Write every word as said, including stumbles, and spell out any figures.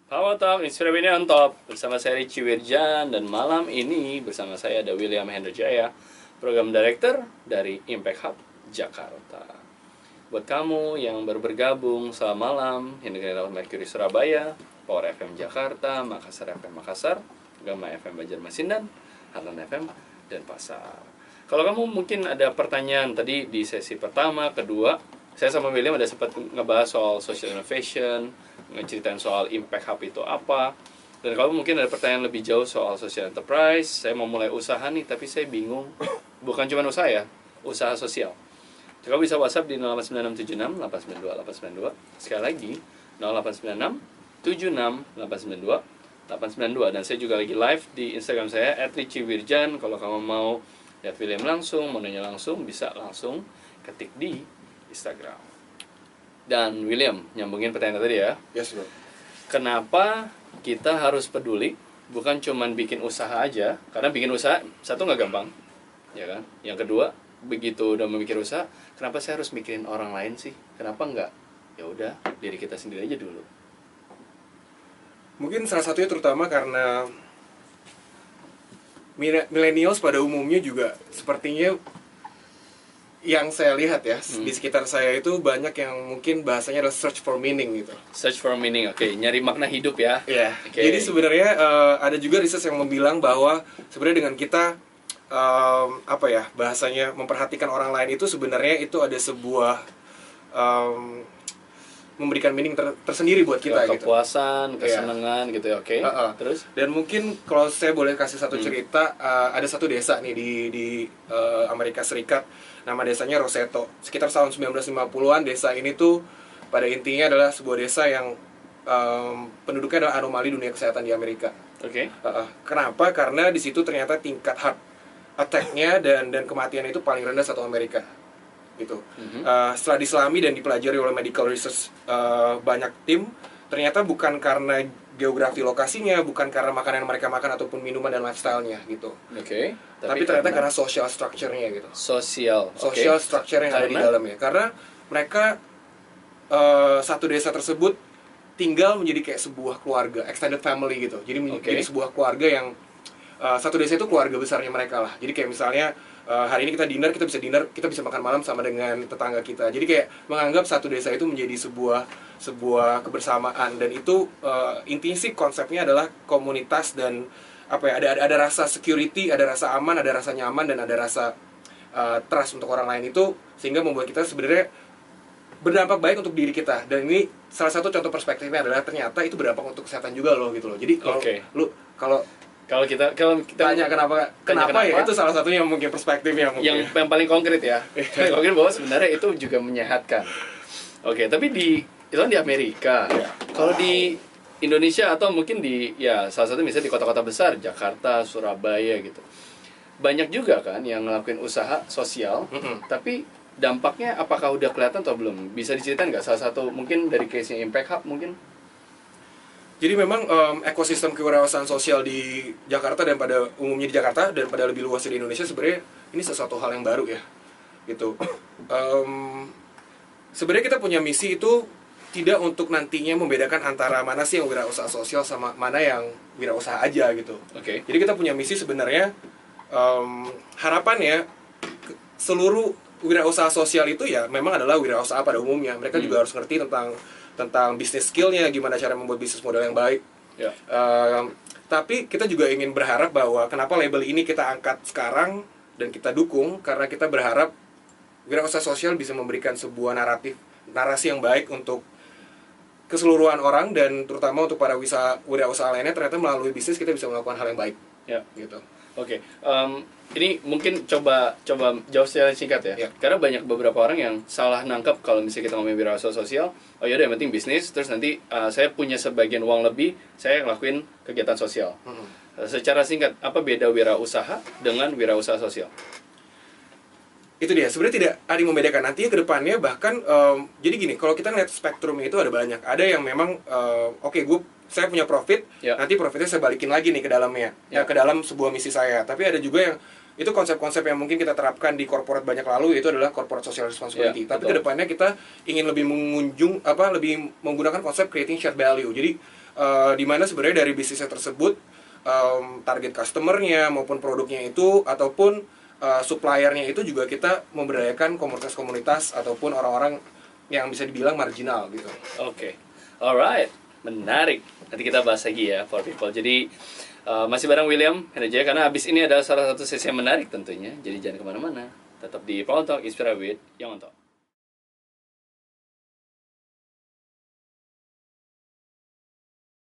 Halo Talk, Inspirasi on Top. Bersama saya Richie Wirjan. Dan malam ini bersama saya ada William Hendrajaya, Program Director dari Impact Hub Jakarta. Buat kamu yang baru bergabung, selamat malam. Yang dengerin lewat Mercury Surabaya, Power F M Jakarta, Makassar F M Makassar, Gama F M Banjarmasindan, Harlan F M, dan Pasar. Kalau kamu mungkin ada pertanyaan tadi di sesi pertama, kedua, saya sama William ada sempat ngebahas soal social innovation, ngeceritain soal Impact Hub itu apa. Dan kalau mungkin ada pertanyaan lebih jauh soal social enterprise, saya mau mulai usaha nih, tapi saya bingung. Bukan cuma usaha ya, usaha sosial. Coba bisa WhatsApp di nol delapan sembilan enam tujuh enam delapan sembilan dua delapan sembilan dua. Sekali lagi, nol delapan sembilan enam tujuh enam delapan sembilan dua delapan sembilan dua. Dan saya juga lagi live di Instagram saya at richie wirjan. Kalau kamu mau lihat William langsung, mau nanya langsung, bisa langsung ketik di Instagram. Dan William, nyambungin pertanyaan tadi ya. Yes, bro. Kenapa kita harus peduli? Bukan cuman bikin usaha aja, karena bikin usaha satu nggak gampang, ya kan? Yang kedua, begitu udah memikir usaha, kenapa saya harus mikirin orang lain sih? Kenapa nggak? Ya udah, diri kita sendiri aja dulu. Mungkin salah satunya terutama karena millennials pada umumnya juga sepertinya yang saya lihat ya, hmm. di sekitar saya itu banyak yang mungkin bahasanya adalah search for meaning gitu. Search for meaning, oke, okay. Nyari makna hidup ya. Iya. Yeah. Okay. Jadi sebenarnya uh, ada juga riset yang membilang bahwa sebenarnya dengan kita um, apa ya bahasanya memperhatikan orang lain itu sebenarnya itu ada sebuah um, memberikan meaning ter tersendiri buat kita ya, gitu. Kepuasan, kesenangan yeah. gitu ya, oke. Okay. Uh -uh. Terus? Dan mungkin kalau saya boleh kasih satu hmm. cerita, uh, ada satu desa nih di di uh, Amerika Serikat. Nama desanya Roseto. Sekitar tahun sembilan belas lima puluhan, desa ini tuh pada intinya adalah sebuah desa yang um, penduduknya adalah anomali dunia kesehatan di Amerika. Oke. Okay. Uh, uh, kenapa? Karena di situ ternyata tingkat heart attack-nya dan dan kematian itu paling rendah satu Amerika. Gitu. Mm-hmm. uh, setelah diselami dan dipelajari oleh medical research uh, banyak tim, ternyata bukan karena geografi lokasinya, bukan karena makanan yang mereka makan ataupun minuman dan lifestyle-nya gitu. Oke. Okay. Tapi, Tapi ternyata karena, karena social structure-nya gitu. Sosial. Social okay. structure yang ada di dalamnya. Karena mereka uh, satu desa tersebut tinggal menjadi kayak sebuah keluarga, extended family gitu. Jadi menjadi okay. sebuah keluarga yang uh, satu desa itu keluarga besarnya mereka lah. Jadi kayak misalnya Uh, hari ini kita dinner, kita bisa dinner, kita bisa makan malam sama dengan tetangga kita. Jadi kayak menganggap satu desa itu menjadi sebuah sebuah kebersamaan, dan itu uh, intinya sih konsepnya adalah komunitas dan apa ya, ada, ada ada rasa security, ada rasa aman, ada rasa nyaman, dan ada rasa uh, trust untuk orang lain itu, sehingga membuat kita sebenarnya berdampak baik untuk diri kita. Dan ini salah satu contoh perspektifnya adalah ternyata itu berdampak untuk kesehatan juga loh gitu loh. Jadi kalau okay. lu kalau Kalau kita kalau kita tanya kenapa tanya kenapa, kenapa ya, itu salah satunya mungkin perspektifnya mungkin. Yang yang paling konkret ya. Paling konkret bahwa sebenarnya itu juga menyehatkan. Oke, okay, tapi di itu kan di Amerika. Ya. Kalau di Indonesia atau mungkin di ya salah satu misalnya di kota-kota besar, Jakarta, Surabaya gitu. Banyak juga kan yang ngelakuin usaha sosial, mm-hmm. tapi dampaknya apakah udah kelihatan atau belum? Bisa diceritain nggak salah satu mungkin dari case-nya Impact Hub mungkin? Jadi memang um, ekosistem kewirausahaan sosial di Jakarta dan pada umumnya di Jakarta dan pada lebih luasnya di Indonesia sebenarnya ini sesuatu hal yang baru ya, gitu. Um, sebenarnya kita punya misi itu tidak untuk nantinya membedakan antara mana sih yang wirausaha sosial sama mana yang wirausaha aja gitu. Oke. Okay. Jadi kita punya misi sebenarnya um, harapannya seluruh wirausaha sosial itu ya memang adalah wirausaha pada umumnya. Mereka hmm. juga harus ngerti tentang tentang bisnis skillnya, gimana cara membuat bisnis model yang baik. Yeah. Um, tapi kita juga ingin berharap bahwa kenapa label ini kita angkat sekarang dan kita dukung, karena kita berharap wirausaha sosial bisa memberikan sebuah naratif, narasi yang baik untuk keseluruhan orang, dan terutama untuk para wirausaha lainnya, ternyata melalui bisnis kita bisa melakukan hal yang baik. Ya. Gitu. Oke. Okay. Um, ini mungkin coba coba jawab secara singkat ya. Yeah. Karena banyak beberapa orang yang salah nangkep kalau misalnya kita ngomongin wirausaha sosial, oh ya udah yang penting bisnis, terus nanti uh, saya punya sebagian uang lebih, saya ngelakuin kegiatan sosial. Mm-hmm. uh, secara singkat, apa beda wirausaha dengan wirausaha sosial? Itu dia, sebenarnya tidak ada yang membedakan. Nantinya ke depannya bahkan um, jadi gini, kalau kita ngeliat spektrumnya itu ada banyak. Ada yang memang uh, oke okay, gue saya punya profit, yeah. nanti profitnya saya balikin lagi nih ke dalamnya, yeah. ya, ke dalam sebuah misi saya. Tapi ada juga yang itu konsep-konsep yang mungkin kita terapkan di corporate banyak lalu, itu adalah corporate social responsibility. Yeah, tapi kedepannya kita ingin lebih mengunjung apa lebih menggunakan konsep creating shared value. Jadi uh, di mana sebenarnya dari bisnisnya tersebut um, target customernya maupun produknya itu ataupun uh, suppliernya itu juga kita memberdayakan komunitas-komunitas ataupun orang-orang yang bisa dibilang marginal gitu. Oke, okay. Alright, menarik. Nanti kita bahas lagi ya for people. Jadi uh, masih bareng William Henry karena abis ini adalah salah satu sesi yang menarik tentunya. Jadi jangan kemana-mana. Tetap di Plontok Inspira with Yang Ontok.